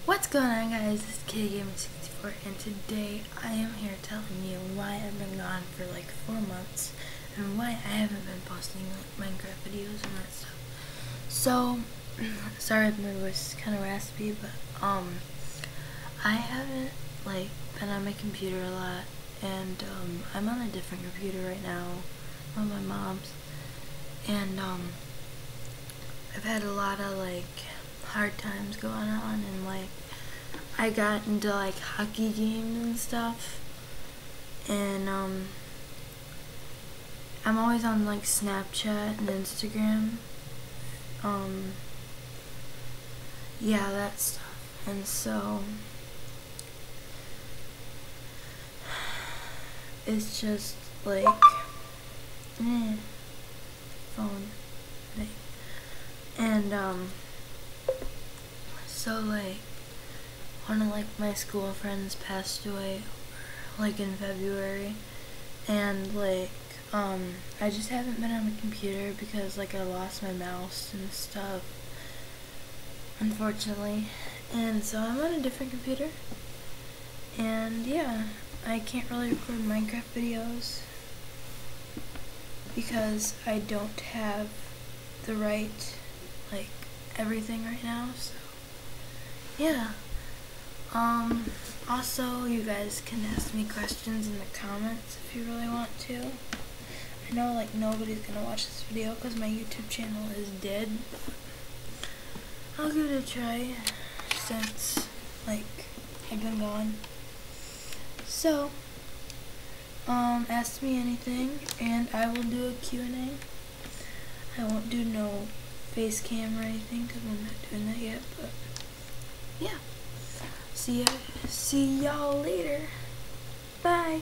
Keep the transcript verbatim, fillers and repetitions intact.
What's going on, guys? This is Kitty Gaming sixty-four, and today I am here telling you why I've been gone for like four months and why I haven't been posting like Minecraft videos and that stuff. So, sorry if my voice is kind of raspy, but um, I haven't like been on my computer a lot, and um, I'm on a different computer right now, on my mom's, and um, I've had a lot of like hard times going on, and like I got into like hockey games and stuff, and um I'm always on like Snapchat and Instagram, um yeah, that stuff. And so it's just like eh, phone thing. And um so like one of like my school friends passed away like in February, and like um I just haven't been on my computer because like I lost my mouse and stuff, unfortunately, and so I'm on a different computer, and yeah, I can't really record Minecraft videos because I don't have the right like everything right now. So yeah. Um, also, you guys can ask me questions in the comments if you really want to. I know, like, nobody's gonna watch this video because my YouTube channel is dead. I'll give it a try since, like, I've been gone. So, um, ask me anything and I will do a Q and A. I won't do no face cam or anything because I'm not doing that yet, but yeah. See ya, see y'all later.